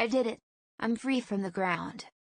I did it. I'm free from the ground.